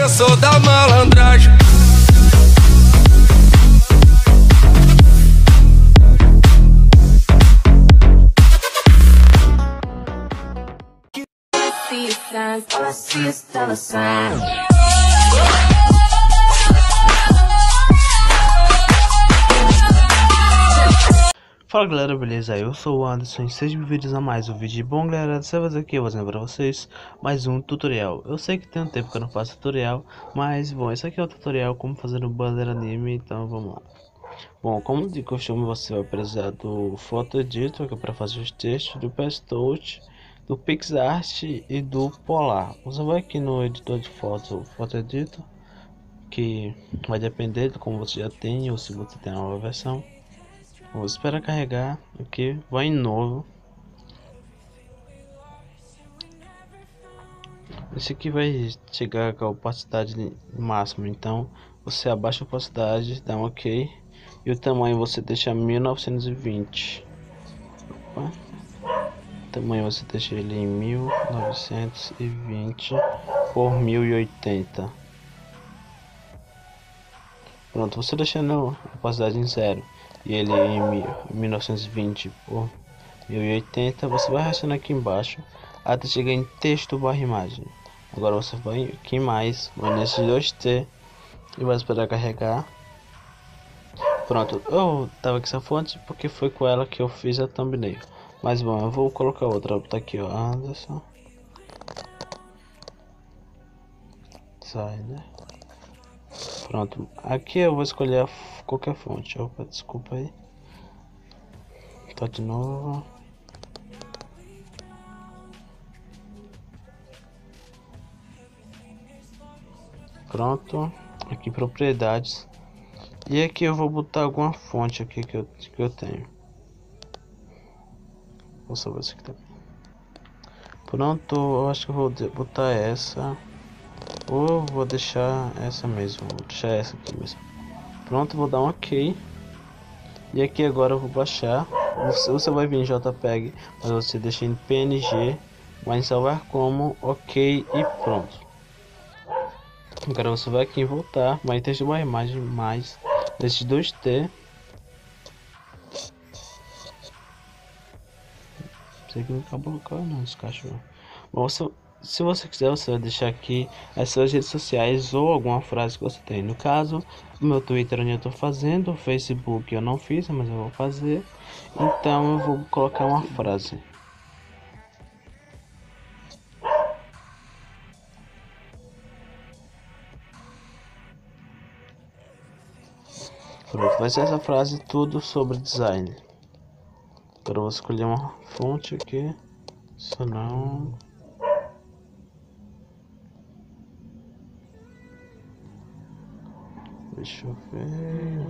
Eu sou da malandragem. Fala galera, beleza? Eu sou o Anderson e sejam bem-vindos a mais um vídeo. Bom galera, dessa vez aqui eu vou trazer para vocês mais um tutorial. Eu sei que tem um tempo que eu não faço tutorial, mas bom, esse aqui é o tutorial como fazer um banner anime, então vamos lá. Bom, como de costume você vai precisar do Photo Editor, que é para fazer os textos, do PasteTouch, do PixArt e do Polar. Você vai aqui no editor de foto, Photo Editor, que vai depender de como você já tem ou se você tem uma nova versão. Vou esperar carregar aqui, vai em novo. Esse aqui vai chegar com a opacidade máxima, então você abaixa a opacidade, dá um OK e o tamanho você deixa 1920. Opa. O tamanho você deixa ele em 1920 por 1080. Pronto, você deixando a opacidade em 0 e ele em 1920 por 1080, você vai arrastando aqui embaixo até chegar em texto barra imagem. Agora você vai aqui mais, vai nesses 2T e vai esperar carregar. Pronto, eu tava com essa fonte porque foi com ela que eu fiz a thumbnail. Mas bom, eu vou colocar outra, tá aqui ó, Anderson. Sai, né? Pronto, aqui eu vou escolher qualquer fonte. Opa, desculpa aí. Tá de novo. Pronto, aqui propriedades. E aqui eu vou botar alguma fonte aqui que eu tenho. Vou salvar isso aqui também. Pronto, eu acho que eu vou botar essa. Ou vou deixar essa mesmo, vou deixar essa aqui mesmo. Pronto, vou dar um OK. E aqui agora eu vou baixar. Você vai vir em JPEG, mas você deixa em PNG, vai salvar como OK e pronto. Agora você vai aqui em voltar, vai ter uma imagem mais desses 2T. Sei que não acabou não, esse cachorro. Bom, se você quiser, você vai deixar aqui as suas redes sociais ou alguma frase que você tem. No caso, o meu Twitter onde eu estou fazendo, o Facebook eu não fiz, mas eu vou fazer. Então eu vou colocar uma frase. Pronto, vai ser essa frase tudo sobre design. Agora eu vou escolher uma fonte aqui. Isso não. Deixa eu ver.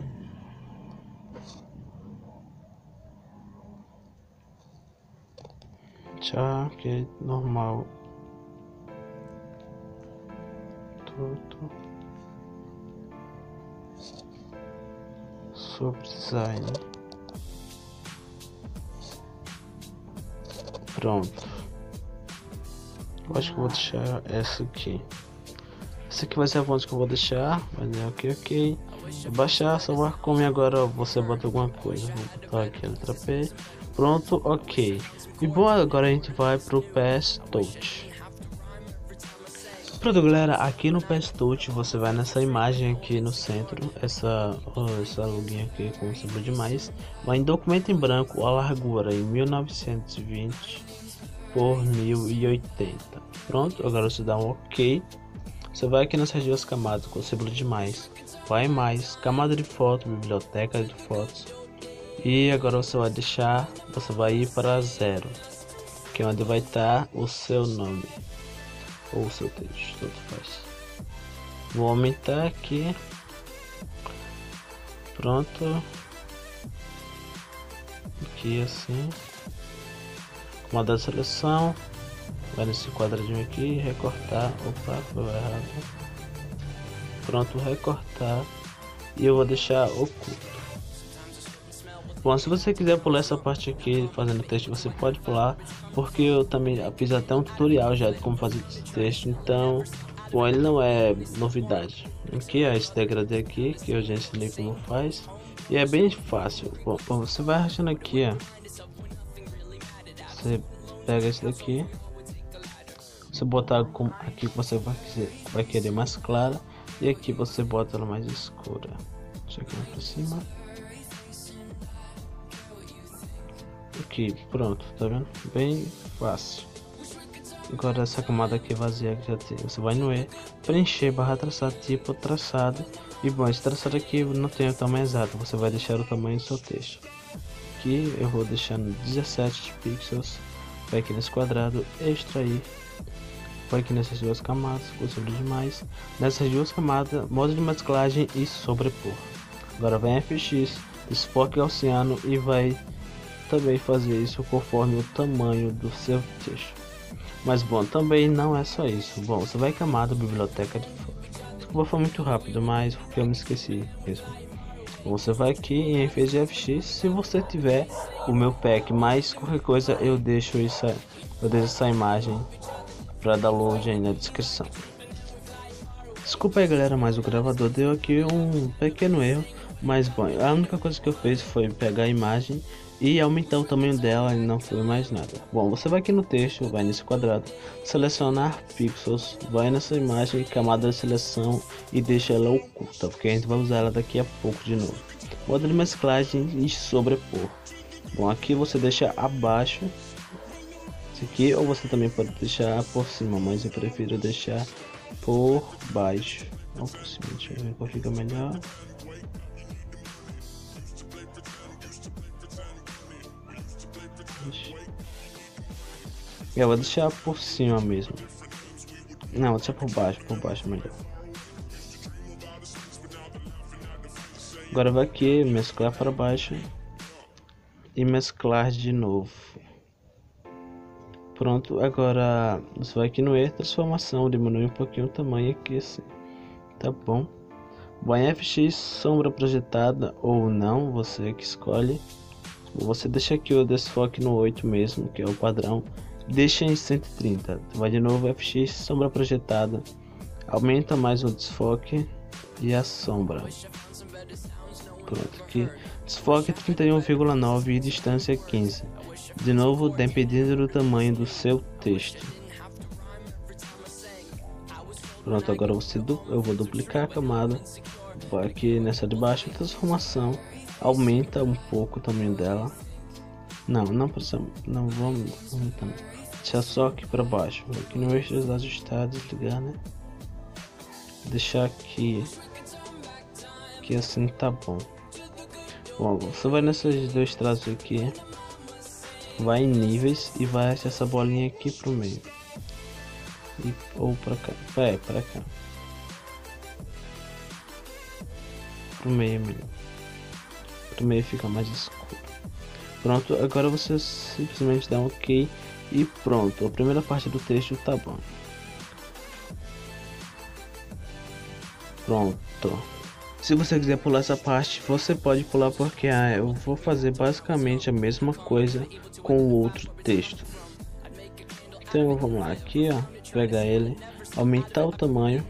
Tchau, que normal. Tudo sobre design. Pronto. Eu acho que eu vou deixar essa aqui. Essa aqui vai ser a fonte que eu vou deixar. Vai dar OK. Vou baixar, salvar como, e agora você bota alguma coisa. Vou botar aqui a letra P. Pronto, OK. E bom, agora a gente vai pro PasteTouch. Pronto galera, aqui no PasteTouch você vai nessa imagem aqui no centro. Essa login aqui com símbolo demais. Vai em documento em branco, a largura em 1920 por 1080. Pronto, agora você dá um OK. Você vai aqui nessas duas camadas com o símbolo de mais, vai mais, camada de foto, biblioteca de fotos. E agora você vai deixar, você vai ir para 0, que é onde vai estar o seu nome ou o seu texto, tanto faz. Vou aumentar aqui. Pronto. Aqui assim. Comando da seleção. Vai nesse quadradinho aqui, recortar. Opa, foi errado. Pronto, recortar. E eu vou deixar oculto. Bom, se você quiser pular essa parte aqui fazendo texto, você pode pular, porque eu também fiz até um tutorial já de como fazer esse texto. Então Bom, ele não é novidade. Aqui é esse degradê aqui, que eu já ensinei como faz. E é bem fácil. Bom, você vai arrastando aqui, ó. Você pega esse daqui. Você botar aqui que você vai querer mais clara. E aqui você bota ela mais escura. Deixa aqui pra cima. Aqui, pronto, tá vendo? Bem fácil. Agora essa camada aqui vazia que já tem, você vai no E, preencher barra traçado, tipo traçado. E bom, esse traçado aqui não tem o tamanho exato, você vai deixar o tamanho do seu texto. Aqui eu vou deixar no 17 pixels. Vai aqui nesse quadrado, extrair. Vai aqui nessas duas camadas, sobre demais. Nessas duas camadas, modo de mesclagem e sobrepor. Agora vai em FX, desfoque gaussiano e vai também fazer isso conforme o tamanho do seu texto. Mas bom, também não é só isso. Bom, você vai em camada, biblioteca de foto. Desculpa, foi muito rápido, mas porque eu me esqueci mesmo. Bom, você vai aqui em efeitos de FX. Se você tiver o meu pack, mais qualquer coisa eu deixo essa imagem para download aí na descrição. Desculpa aí galera, mas o gravador deu aqui um pequeno erro. Mas bom, a única coisa que eu fiz foi pegar a imagem e aumentar o tamanho dela e não foi mais nada. Bom, você vai aqui no texto, vai nesse quadrado, selecionar pixels, vai nessa imagem, camada de seleção e deixa ela oculta, porque a gente vai usar ela daqui a pouco de novo. Modo de mesclagem e sobrepor. Bom, aqui você deixa abaixo, isso aqui, ou você também pode deixar por cima, mas eu prefiro deixar por baixo. Ou por cima, deixa eu ver qual fica melhor. Eu vou deixar por cima mesmo. Não, vou deixar por baixo melhor. Agora vai aqui, mesclar para baixo e mesclar de novo. Pronto, agora você vai aqui no E, transformação, diminui um pouquinho o tamanho aqui assim. Tá bom. Bom, em FX, sombra projetada ou não, você que escolhe. Você deixa aqui o desfoque no 8 mesmo, que é o padrão. Deixa em 130. Vai de novo FX, sombra projetada. Aumenta mais o desfoque e a sombra. Pronto, aqui. Desfoque 31,9 e distância 15. De novo, dependendo do tamanho do seu texto. Pronto, agora eu vou duplicar a camada. Vai aqui nessa de baixo, transformação. Aumenta um pouco o tamanho dela. Não precisa, não vamos aumentar. Deixar só aqui para baixo. Aqui no eixo ajustado, desligar, né? Deixar aqui assim tá bom. Bom, você vai nesses dois traços aqui, vai em níveis e vai achar essa bolinha aqui pro meio ou para cá, para cá, pro meio mesmo. Pro meio fica mais escuro. Pronto, agora você simplesmente dá um OK e pronto, a primeira parte do texto tá bom. Pronto. Se você quiser pular essa parte, você pode pular, porque eu vou fazer basicamente a mesma coisa com o outro texto. Então vamos lá, aqui ó, pegar ele, aumentar o tamanho,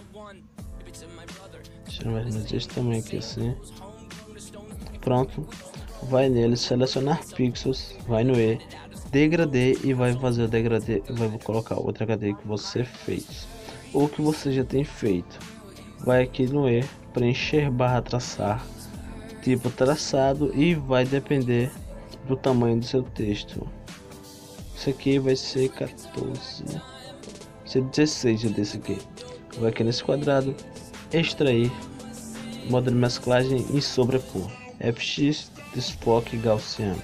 deixa mais ou menos esse tamanho aqui assim. Pronto, vai nele, selecionar pixels, vai no E, degradê e vai fazer o degradê, vai colocar outro HD que você fez ou que você já tem feito. Vai aqui no E, preencher barra traçar, tipo traçado, e vai depender do tamanho do seu texto. Isso aqui vai ser 14, vai ser 16 desse aqui. Vai aqui nesse quadrado, extrair, modo de mesclagem e sobrepor. FX, desfoque gaussiano.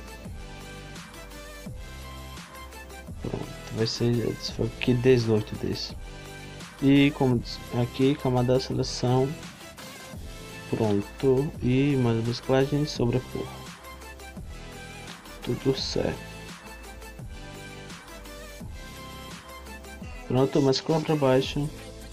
Pronto, vai ser desfoque 18 desse. E como aqui, camada de seleção. Pronto, e mais mesclagem e sobrepor. Tudo certo. Pronto, mesclar para baixo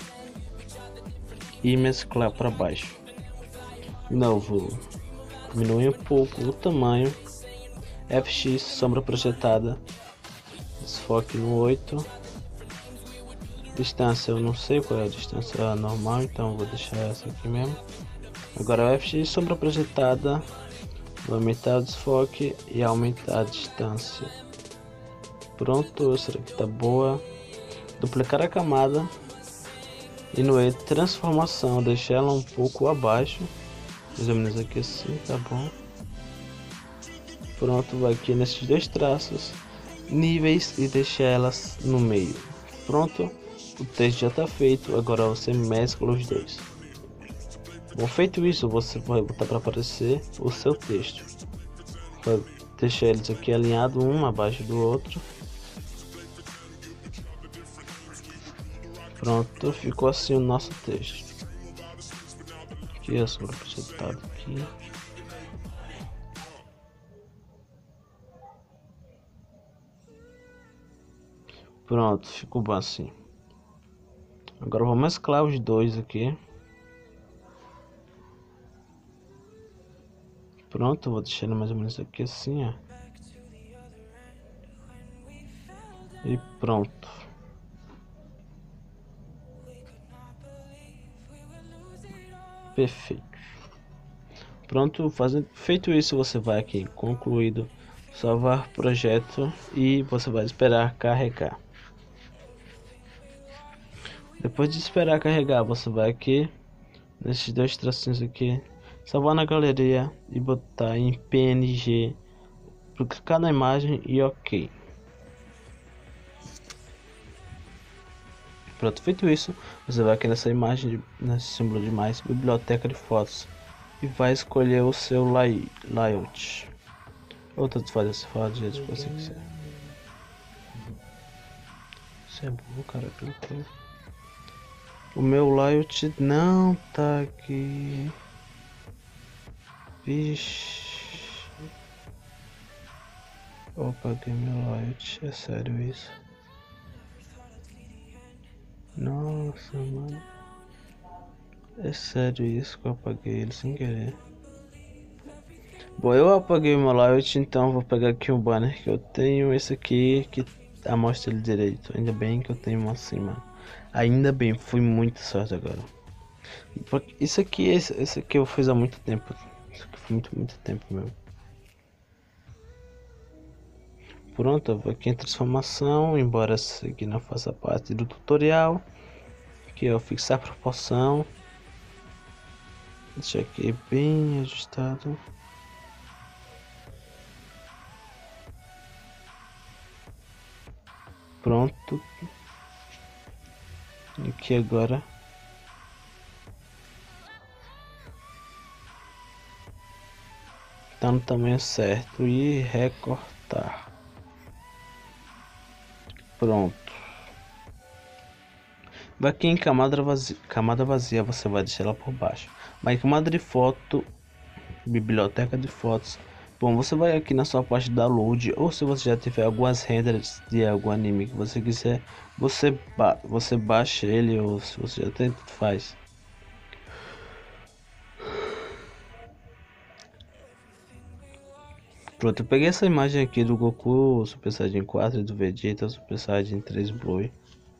e mesclar para baixo. De novo, diminui um pouco o tamanho. FX, sombra projetada, desfoque no 8. Distância, eu não sei qual é a distância normal, então eu vou deixar essa aqui mesmo. Agora a FX sombra projetada, vou aumentar o desfoque e aumentar a distância. Pronto, essa aqui tá boa. Duplicar a camada e no E transformação, deixar ela um pouco abaixo, mais ou menos aqui assim, tá bom. Pronto, vai aqui nesses dois traços, níveis, e deixar elas no meio. Pronto, o texto já está feito, agora você mescla os dois. Bom, feito isso, você vai botar para aparecer o seu texto. Vai deixar eles aqui alinhados um abaixo do outro. Pronto, ficou assim o nosso texto. Aqui é o resultado aqui. Pronto, ficou bom assim. Agora eu vou mesclar os dois aqui. Pronto, vou deixar mais ou menos aqui assim, ó. E pronto. Perfeito. Pronto, feito isso, você vai aqui em concluído, salvar projeto e você vai esperar carregar. Depois de esperar carregar, você vai aqui nesses dois tracinhos aqui, salvar na galeria e botar em PNG, clicar na imagem e OK. Pronto, feito isso, você vai aqui nessa imagem, nesse símbolo de mais, biblioteca de fotos, e vai escolher o seu layout. Ou tanto faz esse fala do jeito que você quiser. Isso é bom, cara. O meu layout não tá aqui. Vixe. Eu apaguei meu layout. É sério isso? Nossa, mano. É sério isso que eu apaguei ele sem querer. Bom, eu apaguei meu layout, então vou pegar aqui o banner que eu tenho. Esse aqui que mostra ele direito. Ainda bem que eu tenho um assim, mano. Ainda bem, fui muito sorte agora. Isso aqui, esse aqui eu fiz há muito tempo. Isso aqui foi muito tempo mesmo. Pronto, eu vou aqui em transformação, embora esse aqui não faça parte do tutorial. Aqui eu fixar proporção. Deixa aqui bem ajustado. Pronto. Aqui agora. Tá no tamanho certo e recortar. Pronto. Vai aqui em camada vazia, você vai deixar ela por baixo. Vai em camada de foto, biblioteca de fotos. Bom, você vai aqui na sua parte da load, ou se você já tiver algumas renders de algum anime que você quiser, você baixa ele, ou se você já tem, tudo faz. Pronto, eu peguei essa imagem aqui do Goku Super Saiyajin 4 e do Vegeta Super Saiyajin 3 Blue.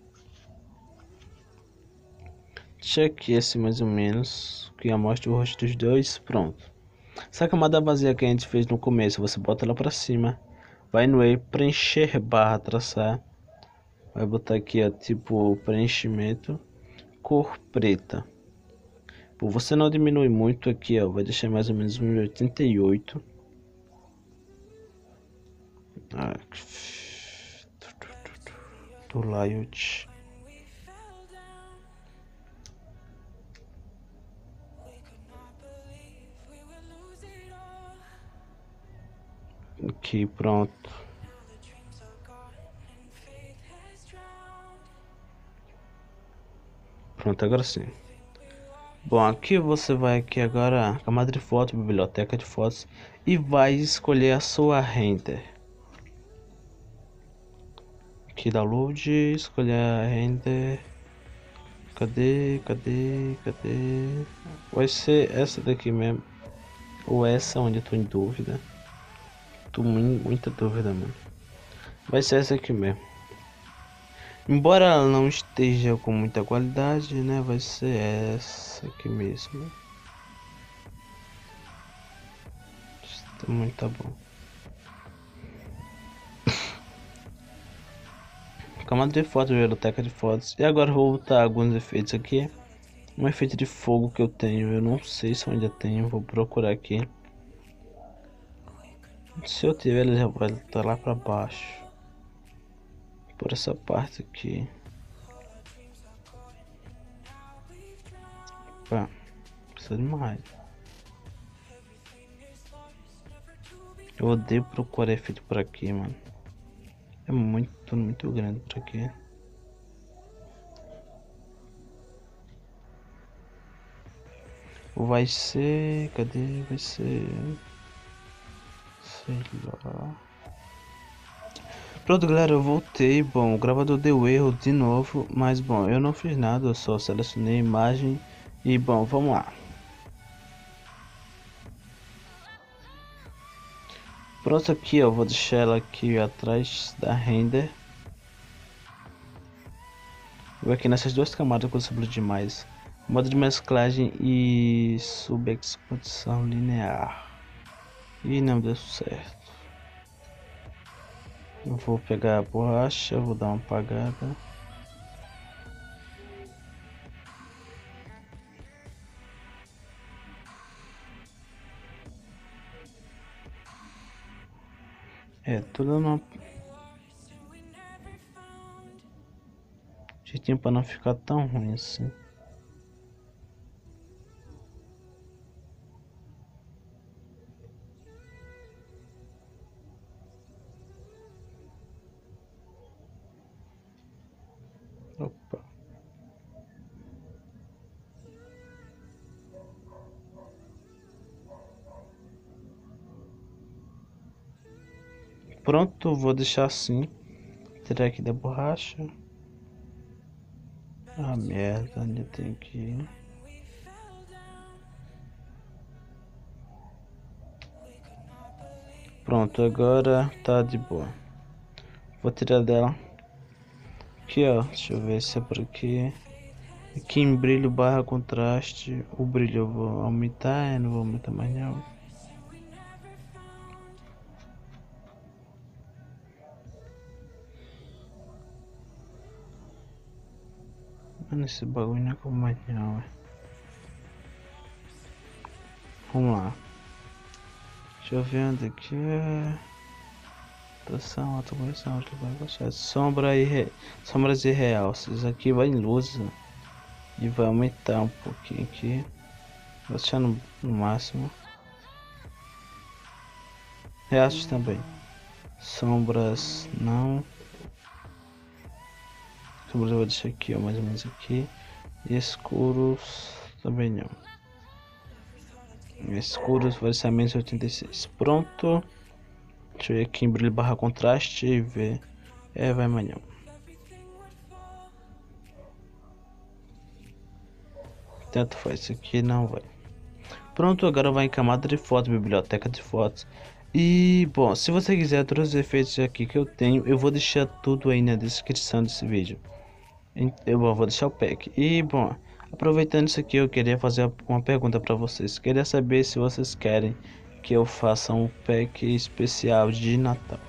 Check esse mais ou menos, que mostra o rosto dos dois. Pronto. Essa camada vazia que a gente fez no começo, você bota ela pra cima, vai no E, preencher barra traçar, vai botar aqui ó, tipo preenchimento, cor preta. Por você não diminui muito aqui ó, vai deixar mais ou menos 1,88. Do layout. Aqui, pronto. Pronto, agora sim. Bom, aqui você vai aqui agora, camada de foto, biblioteca de fotos, e vai escolher a sua render. Aqui download, escolher a render. Cadê? Vai ser essa daqui mesmo, ou essa onde eu tô em dúvida. Tô em muita dúvida, mano. Vai ser essa aqui mesmo. Embora ela não esteja com muita qualidade, né? Vai ser essa aqui mesmo. Está muito bom. Camada de fotos, biblioteca de fotos. E agora vou botar alguns efeitos aqui. Um efeito de fogo que eu tenho, eu não sei se eu ainda tenho, vou procurar aqui. Se eu tiver, ele já vai estar lá pra baixo. Por essa parte aqui. Pá, precisa de mais. Eu odeio procurar efeito por aqui, mano. É muito grande por aqui. Vai ser... Cadê? Vai ser... Sei lá... Pronto, galera, eu voltei. Bom, o gravador deu erro de novo. Mas, bom, eu não fiz nada. Eu só selecionei a imagem. E, bom, vamos lá. Pronto, aqui, ó. Vou deixar ela aqui atrás da render. Vou aqui nessas duas camadas com o demais. Modo de mesclagem e subexposição linear. E não deu certo. Eu vou pegar a borracha, vou dar uma apagada. É, tudo no jeitinho para não ficar tão ruim assim. Opa. Pronto, vou deixar assim. Tirar aqui da borracha. Ah, merda, onde tem que ir? Pronto, agora tá de boa. Vou tirar dela. Aqui, ó. Deixa eu ver se é por aqui. Aqui em brilho barra contraste. O brilho eu vou aumentar, não vou aumentar mais não. Mano, esse bagulho não é como mais não, Vamos lá. Deixa eu ver onde que é. Tração, autocorreção, sombra e sombras e realces. Aqui vai em luz, né? E vai aumentar um pouquinho aqui. Vou deixar no máximo. Realces também. Sombras não. Sombras eu vou deixar aqui, ó, mais ou menos aqui. E escuros também não. Escuros vai ser menos 86. Pronto. Deixa eu ver aqui em brilho barra contraste e ver. É, vai amanhã. Tanto faz, isso aqui não vai. Pronto, agora vai em camada de fotos, biblioteca de fotos. E, bom, se você quiser todos os efeitos aqui que eu tenho, eu vou deixar tudo aí na descrição desse vídeo. Eu vou deixar o pack. E, bom, aproveitando isso aqui, eu queria fazer uma pergunta para vocês. Queria saber se vocês querem que eu faça um pack especial de Natal.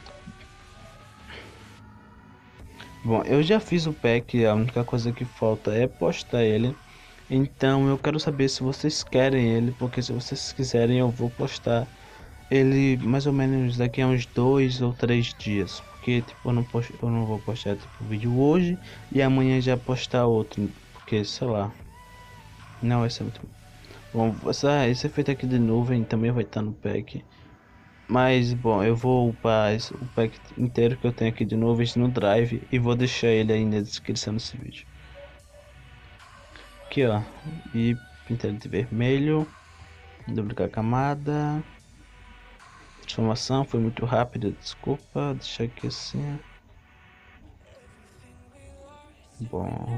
Bom, eu já fiz o pack, a única coisa que falta é postar ele. Então eu quero saber se vocês querem ele, porque se vocês quiserem eu vou postar ele mais ou menos daqui a uns 2 ou 3 dias. Porque tipo, eu não vou postar tipo o vídeo hoje e amanhã já postar outro. Porque sei lá. Não vai ser muito bom. Esse efeito aqui de nuvem também vai estar no pack. Mas bom, eu vou upar o pack inteiro que eu tenho aqui de nuvens no Drive e vou deixar ele aí na descrição desse vídeo. Aqui ó, e pintar de vermelho, duplicar a camada. Transformação foi muito rápida, desculpa, deixar aqui assim. Bom.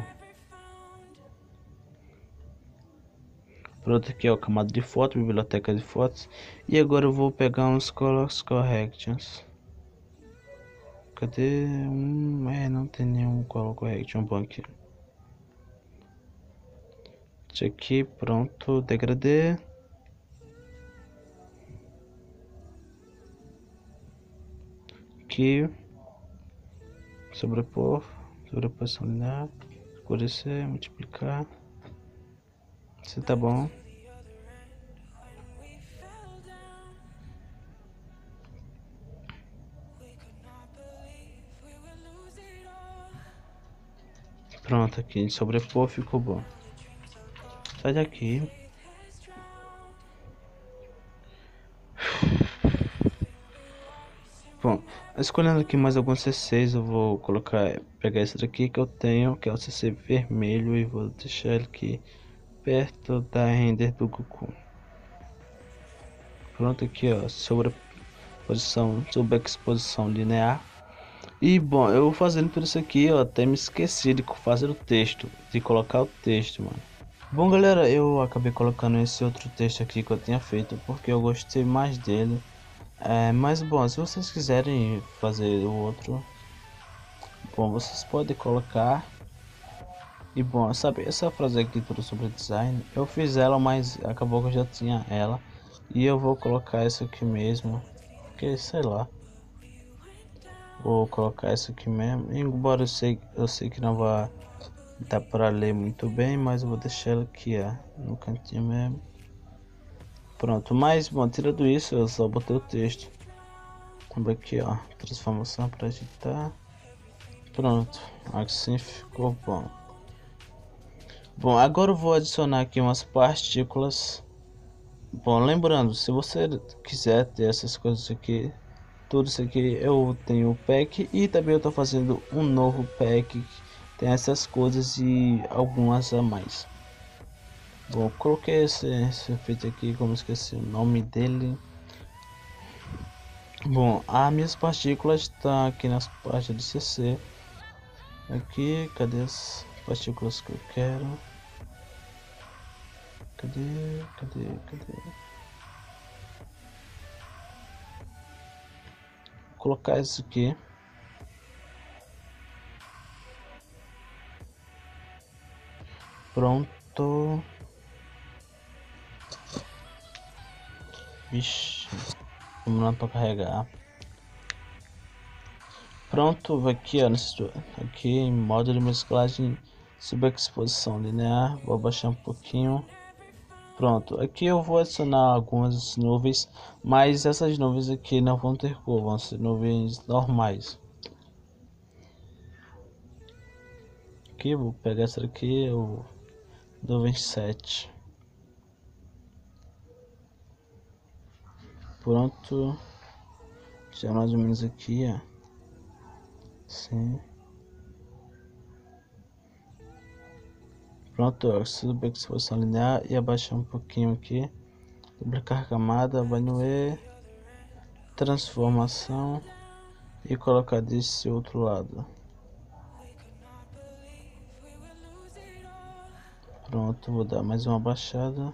Pronto, aqui ó, camada de foto, biblioteca de fotos. E agora eu vou pegar uns colors corrections. Cadê não tem nenhum color correction bom aqui. Isso aqui, pronto, degradê. Aqui, sobreposição linear, escurecer, multiplicar. Isso tá bom. Pronto, aqui, sobrepor ficou bom. Sai daqui. Bom, escolhendo aqui mais alguns C6, eu vou pegar esse daqui que eu tenho, que é o CC vermelho, e vou deixar ele aqui perto da render do Goku. Pronto, aqui ó, sobreexposição linear. E bom, eu fazendo tudo isso aqui, eu até me esqueci de fazer o texto, de colocar o texto, mano. Bom galera, eu acabei colocando esse outro texto aqui que eu tinha feito porque eu gostei mais dele. Mas bom, se vocês quiserem fazer o outro, bom, vocês podem colocar. E bom, sabe essa frase aqui tudo sobre design, eu fiz ela, mas acabou que eu já tinha ela. E eu vou colocar essa aqui mesmo, porque sei lá, vou colocar essa aqui mesmo. Embora eu sei que não vai dar para ler muito bem, mas eu vou deixar ela aqui ó, no cantinho mesmo. Pronto, mas bom, tirando isso, eu só botei o texto. Vamos aqui ó, transformação para editar. Pronto, assim ficou bom. Bom, agora eu vou adicionar aqui umas partículas. Bom, lembrando, se você quiser ter essas coisas aqui, tudo isso aqui, eu tenho o pack e também eu tô fazendo um novo pack que tem essas coisas e algumas a mais. Bom, coloquei esse efeito aqui, como esqueci o nome dele. Bom, as minhas partículas estão aqui nas partes de CC. Aqui, cadê as partículas que eu quero? Cadê? Vou colocar isso aqui. Pronto. Vixe, vamos lá para carregar. Pronto, aqui ó, aqui em modo de mesclagem, subexposição linear, vou abaixar um pouquinho. Pronto, aqui eu vou adicionar algumas nuvens, mas essas nuvens aqui não vão ter cor, vão ser nuvens normais. Aqui vou pegar essa aqui, o nuvem 7. Pronto, já mais ou menos aqui, ó. Sim. Pronto, subexposição linear e abaixar um pouquinho aqui. Duplicar camada, banho E, transformação e colocar desse outro lado. Pronto, vou dar mais uma baixada.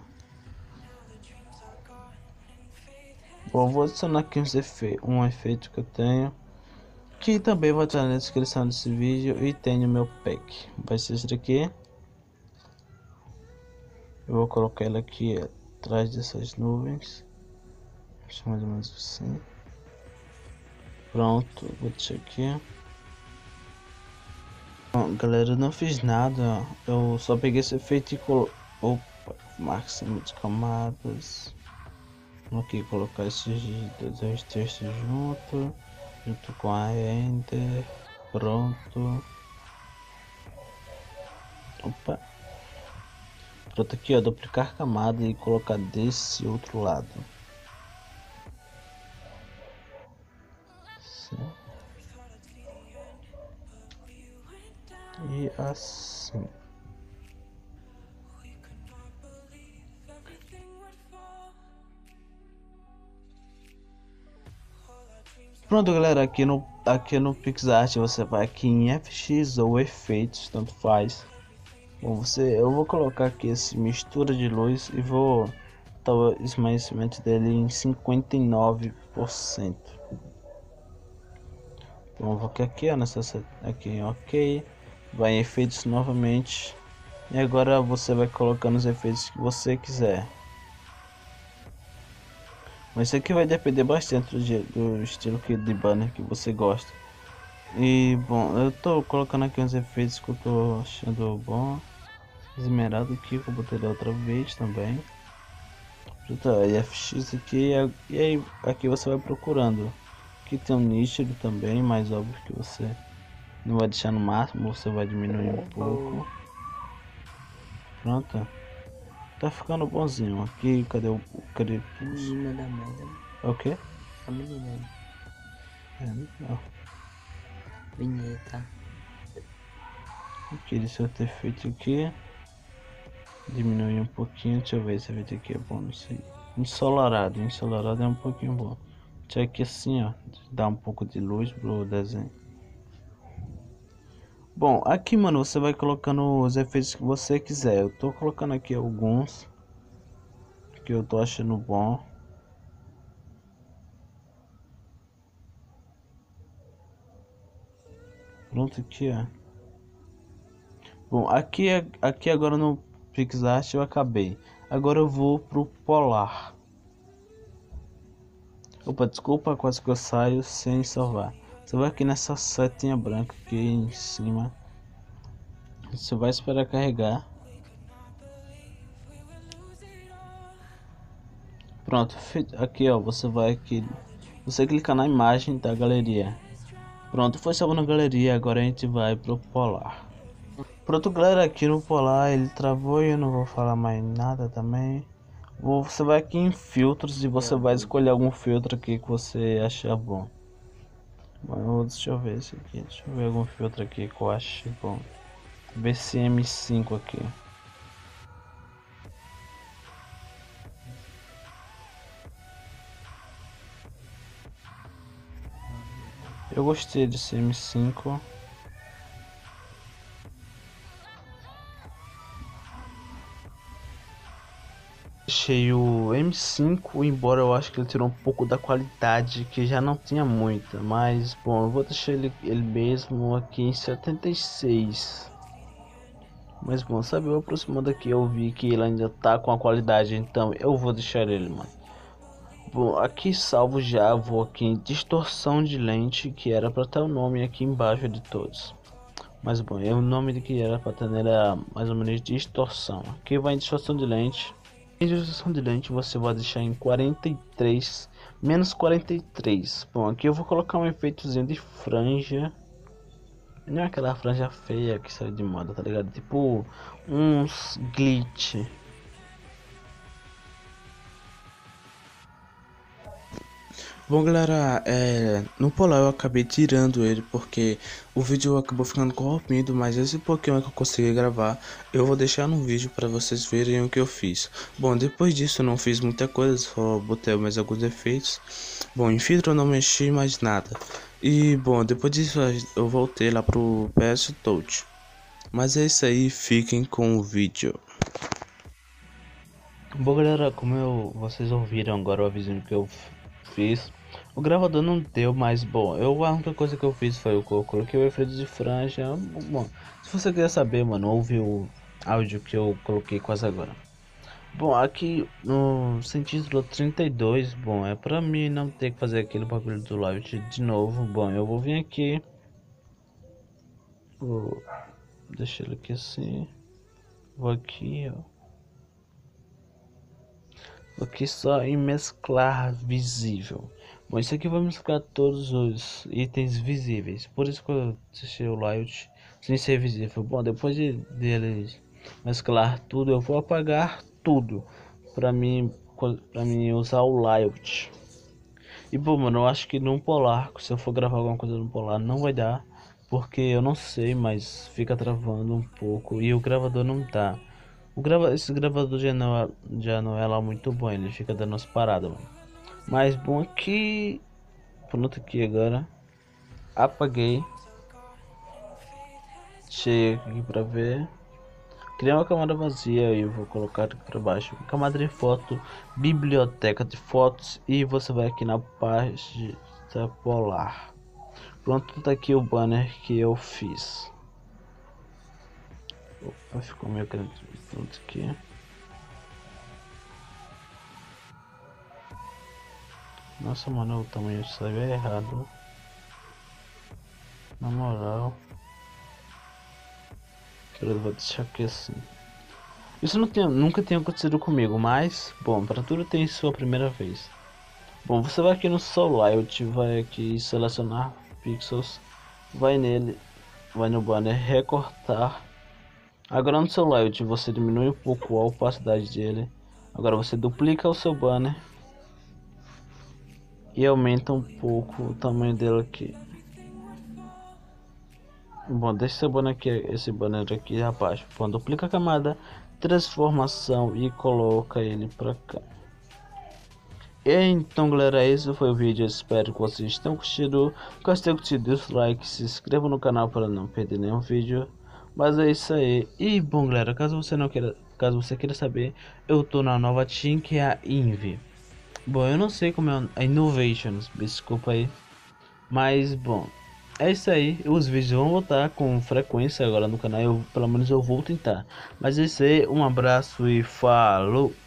Bom, vou adicionar aqui um efeito que eu tenho, que também vou estar na descrição desse vídeo, e tem no meu pack. Vai ser esse daqui. Eu vou colocar ele aqui atrás dessas nuvens. Deixa mais ou menos assim. Pronto, vou deixar aqui. Bom, galera, eu não fiz nada. Eu só peguei esse efeito e opa, máximo de camadas. Vou aqui colocar esses dois textos junto com a render. Pronto. Opa. Pronto, aqui ó, duplicar camada e colocar desse outro lado. Assim. E assim. Pronto, galera, aqui no PixArt você vai aqui em FX ou efeitos, tanto faz. Bom, eu vou colocar aqui esse mistura de luz e vou botar o esmaecimento dele em 59%. Bom, vou aqui, ó, aqui, ok. Vai em efeitos novamente. E agora você vai colocando os efeitos que você quiser. Mas isso aqui vai depender bastante do estilo de banner que você gosta. E bom, eu tô colocando aqui uns efeitos que eu tô achando bom. Esmeralda aqui que eu botei da outra vez também. FX aqui, e aí aqui você vai procurando. Aqui tem um nítido também, mas óbvio que você não vai deixar no máximo, você vai diminuir um pouco. Pronto. Tá ficando bonzinho. Aqui, cadê o pulso? Menina da merda. É o que? A menina. Não. Vinheta. Aqui, deixa eu ter feito aqui. Diminuir um pouquinho, deixa eu ver se esse vídeo aqui é bom, não sei. Ensolarado é um pouquinho bom. Deixa aqui assim, ó, dá um pouco de luz pro desenho. Bom, aqui, mano, você vai colocando os efeitos que você quiser. Eu tô colocando aqui alguns que eu tô achando bom. Pronto, aqui, ó. Bom, aqui agora no PixArt eu acabei. Agora eu vou pro Polar. Opa, desculpa, quase que eu saio sem salvar. Você vai aqui nessa setinha branca aqui em cima. Você vai esperar carregar. Pronto, aqui ó, você vai aqui. Você clica na imagem da galeria. Pronto, foi salvo na galeria, agora a gente vai pro Polar. Pronto, galera, aqui no Polar ele travou e eu não vou falar mais nada também. Você vai aqui em filtros e você vai escolher algum filtro aqui que você achar bom. Bom, deixa eu ver esse aqui, deixa eu ver algum filtro aqui que eu acho bom. BCM5 aqui. Eu gostei desse M5. Deixei o M5, embora eu acho que ele tirou um pouco da qualidade, que já não tinha muita, mas bom, eu vou deixar ele mesmo aqui em 76. Mas bom, sabe, eu aproximando aqui eu vi que ele ainda tá com a qualidade, então eu vou deixar ele, mano. Bom, aqui salvo já, vou aqui em distorção de lente, que era para ter o nome aqui embaixo de todos. Mas bom, o nome que era para ter era mais ou menos distorção. Aqui vai em distorção de lente. Em distorção de lente você vai deixar em 43, menos 43. Bom, aqui eu vou colocar um efeitozinho de franja. Não é aquela franja feia que saiu de moda, tá ligado? Tipo uns glitch. Bom, galera, no Polar eu acabei tirando ele porque o vídeo acabou ficando corrompido, mas esse pouquinho que eu consegui gravar eu vou deixar no vídeo para vocês verem o que eu fiz. Bom, depois disso eu não fiz muita coisa, só botei mais alguns efeitos. Bom, em filtro eu não mexi mais nada. E bom, depois disso eu voltei lá pro PS Touch. Mas é isso aí, fiquem com o vídeo. Bom, galera, como vocês ouviram agora o aviso que eu fiz, o gravador não deu, mas bom, a única coisa que eu fiz foi eu coloquei o efeito de franja. Bom, se você quiser saber, mano, ouve o áudio que eu coloquei quase agora. Bom, aqui no sem título 32, bom, é pra mim não ter que fazer aquele bagulho do live de novo. Bom, eu vou vir aqui, vou deixar ele aqui assim, vou aqui, ó. Aqui só em mesclar visível. Bom, isso aqui vai mesclar todos os itens visíveis. Por isso que eu deixei o layout sem ser visível. Bom, depois dele mesclar tudo, eu vou apagar tudo para mim usar o layout. E bom, mano, eu acho que no Polar, se eu for gravar alguma coisa no Polar, não vai dar, porque eu não sei, mas fica travando um pouco e o gravador não tá. Esse gravador já não é lá muito bom, ele fica dando umas paradas, mano. Mas bom que... Pronto aqui agora. Apaguei. Cheguei aqui pra ver. Criei uma camada vazia e eu vou colocar aqui pra baixo. Camada de foto, biblioteca de fotos. E você vai aqui na página Polar. Pronto, tá aqui o banner que eu fiz. Opa, ficou meio grande. Pronto aqui. Nossa, mano, o tamanho saiu errado. Na moral. Eu vou deixar aqui assim. Isso nunca tinha acontecido comigo, mas, bom, para tudo tem sua primeira vez. Bom, você vai aqui no seu layout, vai aqui selecionar pixels, vai nele, vai no banner recortar. Agora no seu layout você diminui um pouco a opacidade dele. Agora você duplica o seu banner e aumenta um pouco o tamanho dele aqui. Bom, deixa esse banner aqui abaixo. Bom, duplica a camada, transformação e coloca ele pra cá. E então galera, esse foi o vídeo, espero que vocês tenham curtido. Gostei, deixa o like, se inscreva no canal para não perder nenhum vídeo. Mas é isso aí. E bom galera, caso você queira saber, eu tô na nova team que é a Invi. Bom, eu não sei como é a Innovations, desculpa aí. Mas bom, é isso aí. Os vídeos vão voltar com frequência agora no canal. Pelo menos eu vou tentar. Mas é isso aí, um abraço e falou!